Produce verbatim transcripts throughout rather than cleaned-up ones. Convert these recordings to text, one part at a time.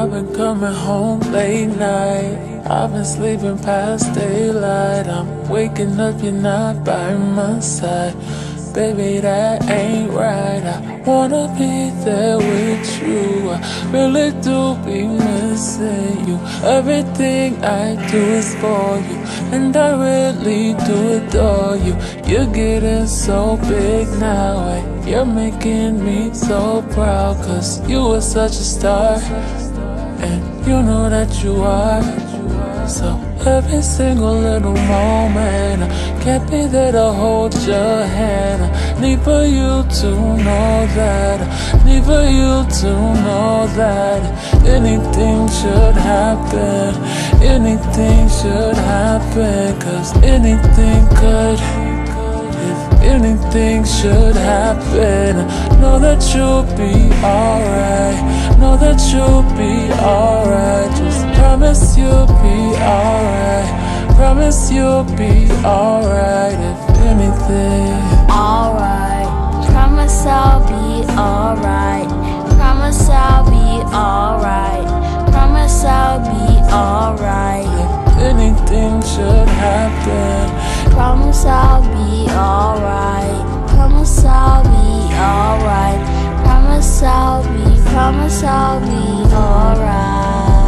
I've been coming home late night. I've been sleeping past daylight. I'm waking up, you're not by my side. Baby, that ain't right. I wanna be there with you. I really do be missing you. Everything I do is for you, and I really do adore you. You're getting so big now, and you're making me so proud. Cause you are such a star, and you know that you are. So every single little moment, I can't be there to hold your hand. I need for you to know that, I need for you to know that anything should happen, anything should happen. Cause anything could, if anything should happen, know that you'll be alright, know that you'll be alright. Just promise you'll be alright, promise you'll be alright. If anything, alright, promise I'll be alright, promise I'll be alright, promise I'll be alright. If anything should happen, promise I'll be alright, promise I'll be alright, promise I'll be, promise I'll be alright.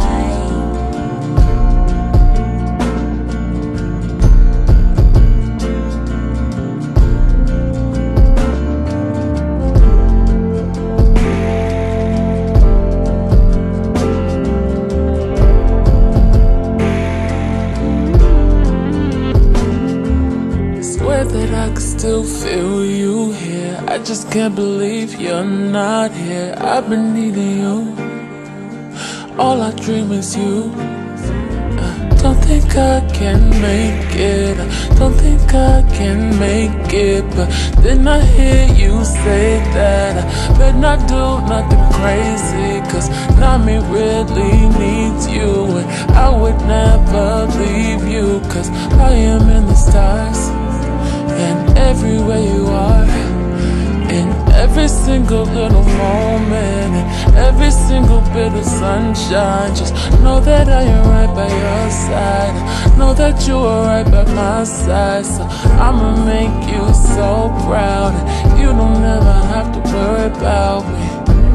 That I can still feel you here. I just can't believe you're not here. I've been needing you, all I dream is you. I don't think I can make it, I don't think I can make it. But then I hear you say that I better not do nothing crazy. Cause now me really needs you, and I would never leave you. Cause I am in the stars, and everywhere you are, in every single little moment, in every single bit of sunshine. Just know that I am right by your side, know that you are right by my side. So I'ma make you so proud, and you don't ever have to worry about me.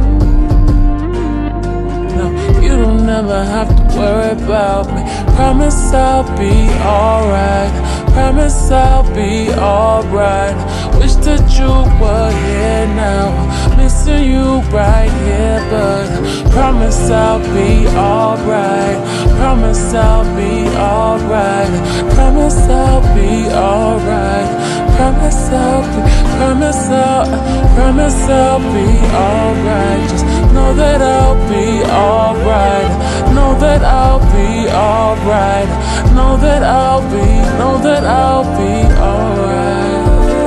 No, you don't ever have to worry about me. Promise I'll be alright, promise I'll be alright. Wish that you were here now, missing you right here. But promise I'll be alright, promise I'll be alright, promise I'll be alright, promise I'll be, promise I'll, promise I'll be alright. Just know that I'll be alright, know that I'll be alright, know that I'll be, know that I'll be alright.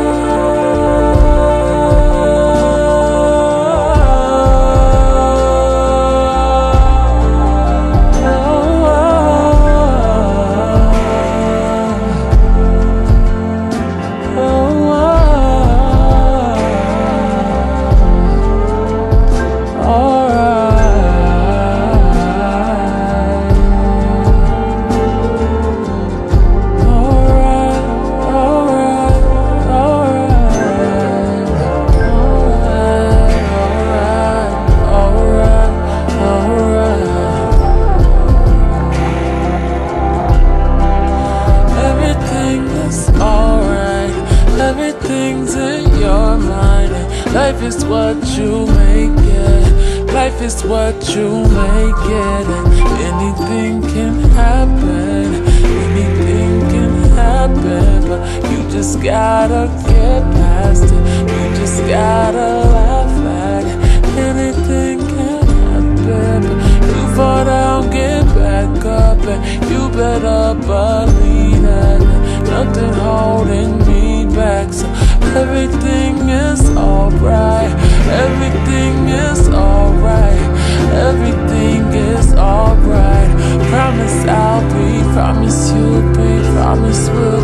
Everything's in your mind, and life is what you make it. Life is what you make it, and anything can happen, anything can happen. But you just gotta get past it, you just gotta laugh at it. Anything can happen, but you fall down, get back up, and you better believe that nothing holding me back. So everything is alright, everything is alright, everything is alright. Promise I'll be, promise you'll be, promise we'll